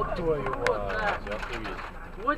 Ёб твою мать, охуеть. Вот.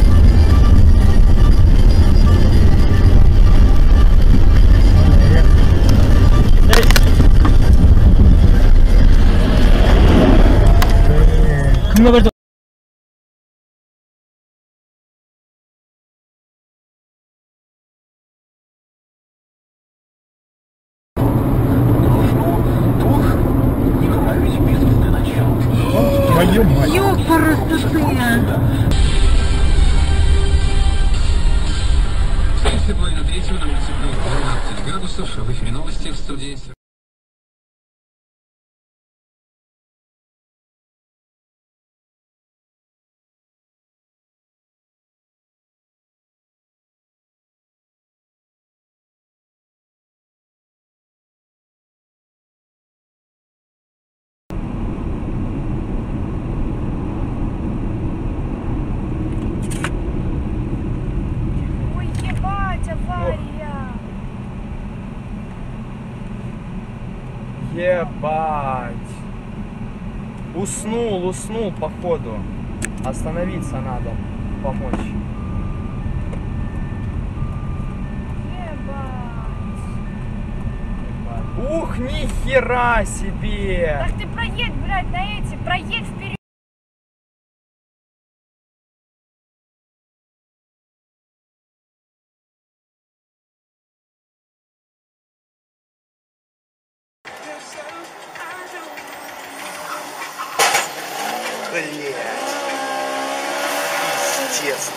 Твою мать. После половины третьего на улице плюс 12 градусов. В эфире новости в студии. Ой, ебать, авария! Ебать. Уснул, походу. Остановиться надо, помочь. Ебать! Ух, нихера себе! Так ты проедь, блядь, на эти, проедь вперед! Блядь. Пиздец.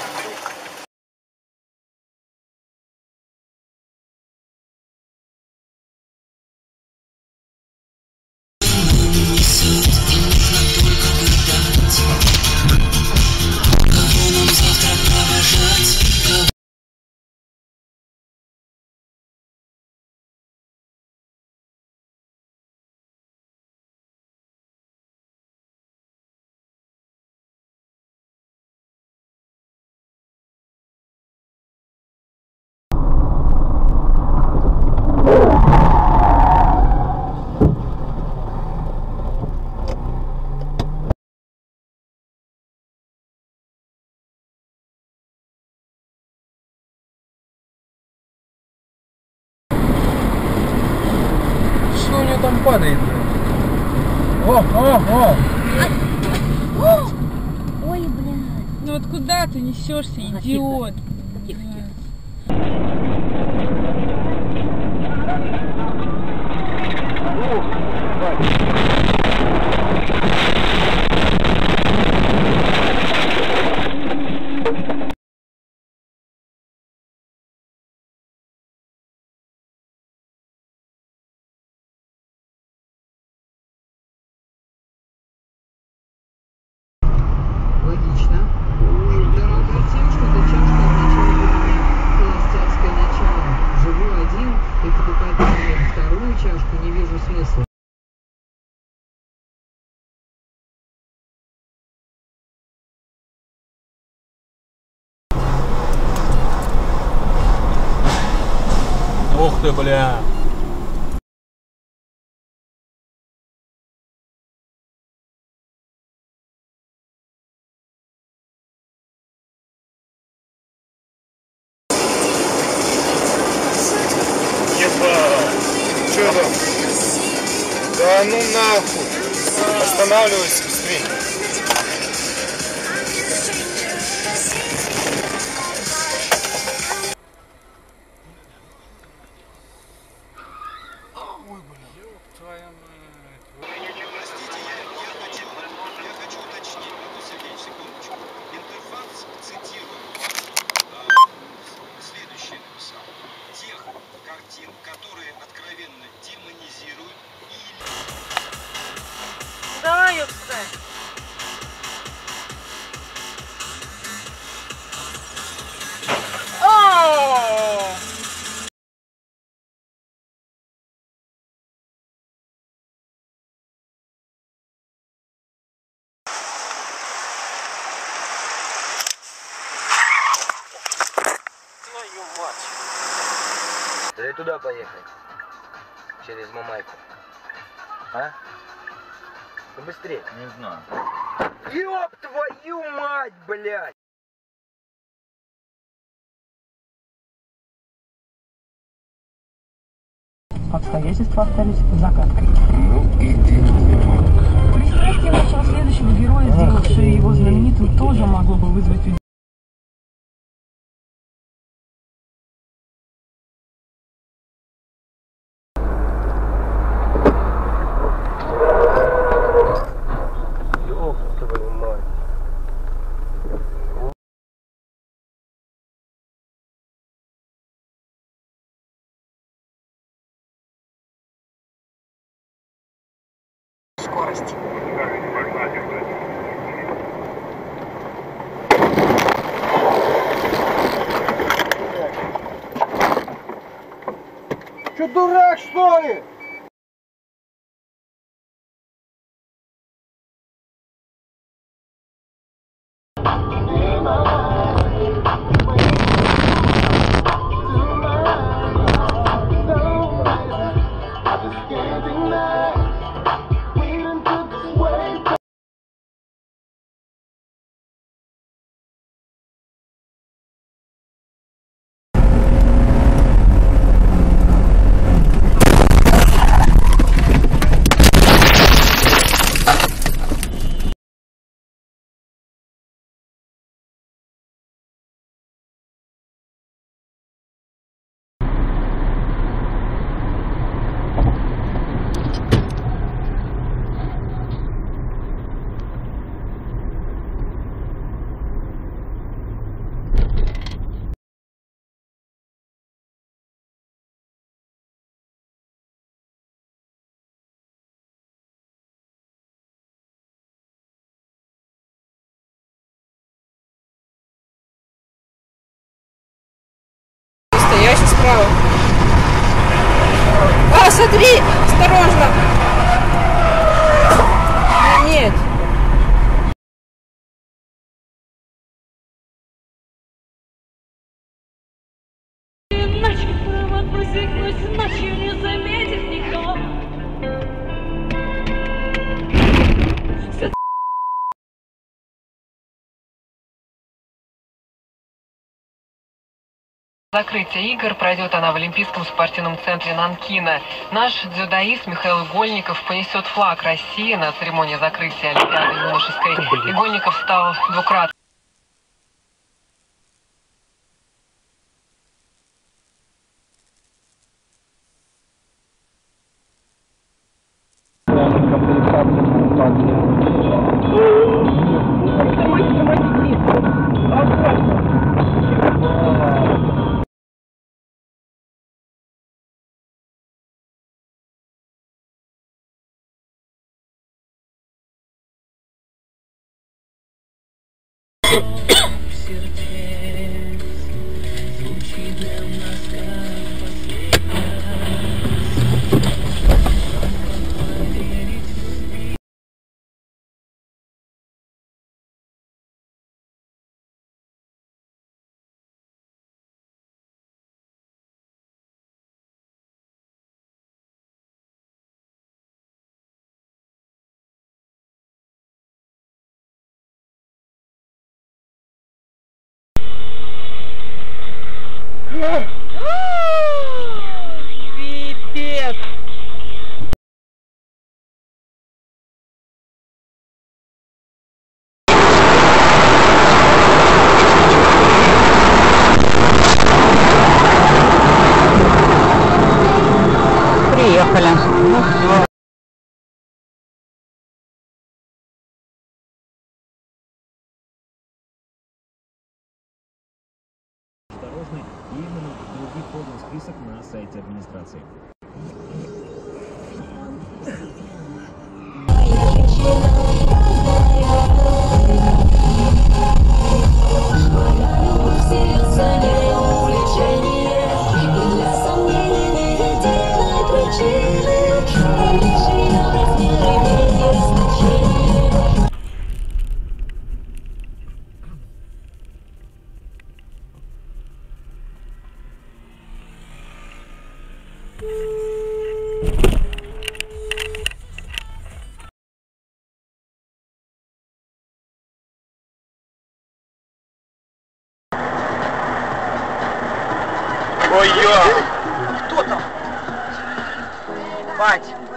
Что у него там падает? О! Ой, блядь! Ну вот куда ты несешься, идиот? Логично. Дорога тем, что эта чашка означает холостяцкое начало. Живу один и покупать, например, вторую чашку не вижу смысла. Ух ты, бля. Ебать. Чё там? Да ну нахуй. Останавливайся быстрее. Простите, я хочу уточнить, Сергей, секундочку. Интерфакс цитирует следующее написал. Тех картин, которые откровенно демонизируют или... Давай ее встать. О! Твою мать! Или туда поехать? Через Мамайку. А? Побыстрее. Не знаю. Ёб твою мать, блядь! Обстоятельства остались загадкой. Ну, идиот. Пристрастие нашего следующего героя, сделавшее его знаменитым, тоже могло бы вызвать удивление. Ёб твою мать. Скорость. Че, дурак, что ли? Стоящий справа. А, смотри! Осторожно! Нет. Иначе провод просекнуть, ночью не заметит никто. Закрытие игр пройдет она в Олимпийском спортивном центре Нанкина. Наш дзюдоист Михаил Игольников понесет флаг России на церемонии закрытия Олимпиады юношеской. Игольников стал двукратным. Пипец! Приехали. Ну все. Осторожны, и именно других подан список на сайте администрации. Ой-ё! Кто там? Бать!